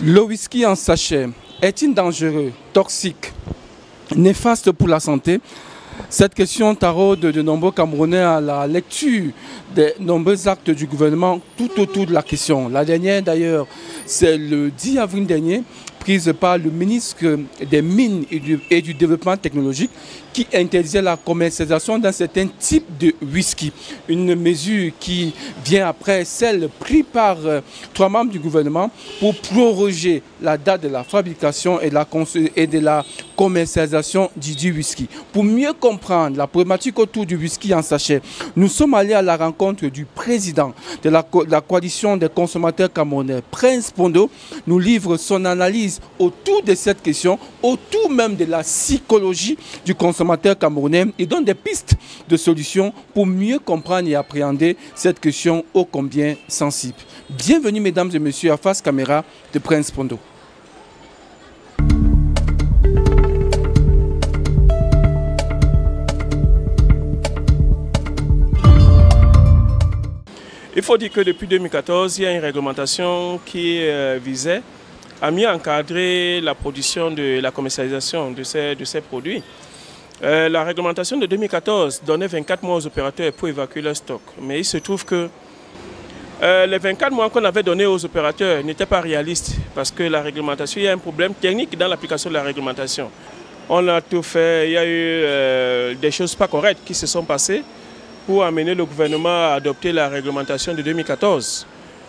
Le whisky en sachet est-il dangereux, toxique, néfaste pour la santé? Cette question taraude de nombreux Camerounais à la lecture des nombreux actes du gouvernement tout autour de la question. La dernière d'ailleurs, c'est le 10 avril dernier, prise par le ministre des Mines et du Développement technologique qui interdisait la commercialisation d'un certain type de whisky. Une mesure qui vient après celle prise par 3 membres du gouvernement pour proroger la date de la fabrication et de la commercialisation du whisky. Pour mieux comprendre la problématique autour du whisky en sachet, nous sommes allés à la rencontre du président de la coalition des consommateurs camerounais, Prince Pondo, nous livre son analyse autour de cette question, autour même de la psychologie du consommateur camerounais et donne des pistes de solutions pour mieux comprendre et appréhender cette question ô combien sensible. Bienvenue mesdames et messieurs à Face Caméra de Prince Pondo. Il faut dire que depuis 2014, il y a une réglementation qui visait à mieux encadrer la production de la commercialisation de ces produits. La réglementation de 2014 donnait 24 mois aux opérateurs pour évacuer leur stock. Mais il se trouve que les 24 mois qu'on avait donnés aux opérateurs n'étaient pas réalistes parce que la réglementation, il y a un problème technique dans l'application de la réglementation. On a tout fait, il y a eu des choses pas correctes qui se sont passées pour amener le gouvernement à adopter la réglementation de 2014,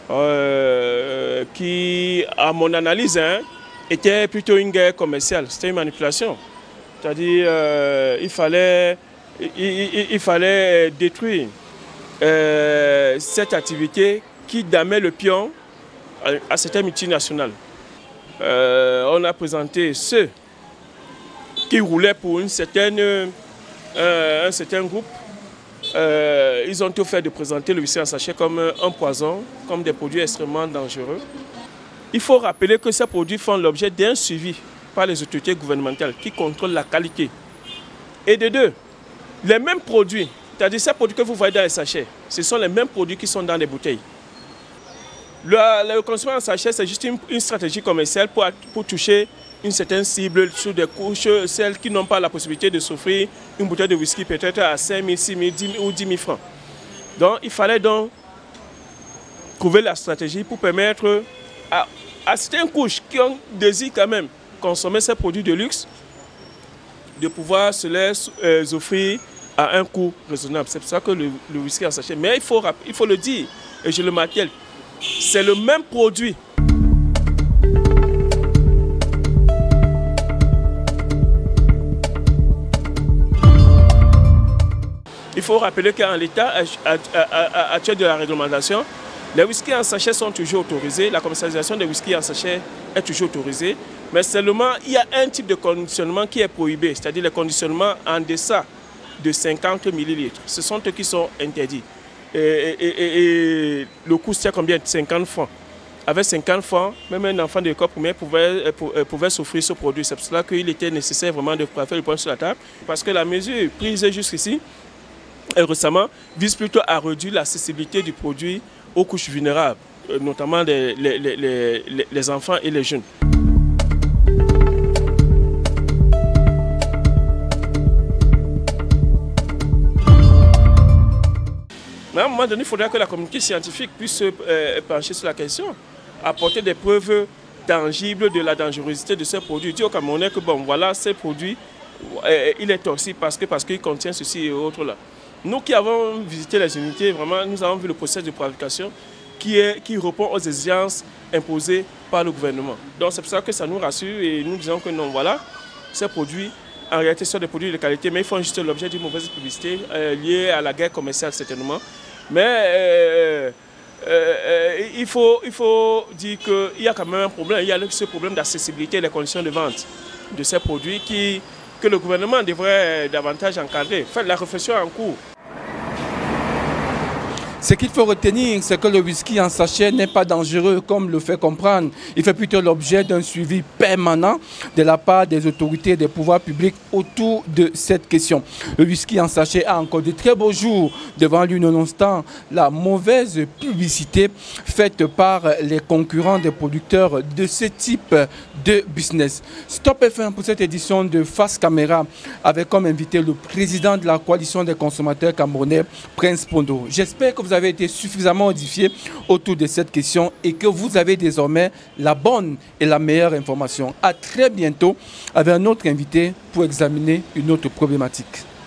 qui, à mon analyse, était plutôt une guerre commerciale, c'était une manipulation. C'est-à-dire il fallait détruire cette activité qui damait le pion à certaines multinationales. On a présenté ceux qui roulaient pour un certain groupe. Ils ont tout fait de présenter le whisky en sachet comme un poison, comme des produits extrêmement dangereux. Il faut rappeler que ces produits font l'objet d'un suivi par les autorités gouvernementales qui contrôlent la qualité. Et de deux, les mêmes produits, c'est-à-dire ces produits que vous voyez dans les sachets, ce sont les mêmes produits qui sont dans les bouteilles. Le consommation en sachet, c'est juste une stratégie commerciale pour toucher une certaine cible sur des couches, celles qui n'ont pas la possibilité de s'offrir une bouteille de whisky peut-être à 5 000, 6 000, 10 000 ou 10 000 francs. Donc il fallait donc trouver la stratégie pour permettre à certaines couches qui ont désiré quand même consommer ces produits de luxe, de pouvoir se les offrir à un coût raisonnable. C'est pour ça que le whisky en sachet. Mais il faut le dire, et je le martèle, c'est le même produit. Il faut rappeler qu'en l'état actuel de la réglementation, les whiskies en sachet sont toujours autorisés, la commercialisation des whiskies en sachet est toujours autorisée, mais seulement il y a un type de conditionnement qui est prohibé, c'est-à-dire les conditionnements en deçà de 50 ml. Ce sont eux qui sont interdits. Et le coût c'est combien? 50 francs. Avec 50 francs, même un enfant de l'école primaire pouvait s'offrir ce produit. C'est pour cela qu'il était nécessaire vraiment de faire le point sur la table, parce que la mesure prise jusqu'ici, récemment, vise plutôt à réduire l'accessibilité du produit aux couches vulnérables, notamment les enfants et les jeunes. Mais à un moment donné, il faudrait que la communauté scientifique puisse se pencher sur la question, apporter des preuves tangibles de la dangerosité de ces produits. Dire au Camerounais que bon, voilà, ces produits, il est toxique parce qu'il contient ceci et autre là. Nous qui avons visité les unités, vraiment, nous avons vu le processus de purification qui répond aux exigences imposées par le gouvernement. Donc c'est pour ça que ça nous rassure et nous disons que non, voilà, ces produits, en réalité, sont des produits de qualité, mais ils font juste l'objet d'une mauvaise publicité liée à la guerre commerciale certainement. Mais il faut dire qu'il y a quand même un problème, il y a ce problème d'accessibilité et les conditions de vente de ces produits que le gouvernement devrait davantage encadrer. Faire la réflexion en cours. Ce qu'il faut retenir, c'est que le whisky en sachet n'est pas dangereux comme le fait comprendre. Il fait plutôt l'objet d'un suivi permanent de la part des autorités et des pouvoirs publics autour de cette question. Le whisky en sachet a encore de très beaux jours devant lui, nonobstant la mauvaise publicité faite par les concurrents des producteurs de ce type de business. Stop FM pour cette édition de Face Caméra avec comme invité le président de la coalition des consommateurs camerounais, Prince Pondo. J'espère que vous avez été suffisamment édifiés autour de cette question et que vous avez désormais la bonne et la meilleure information. À très bientôt avec un autre invité pour examiner une autre problématique.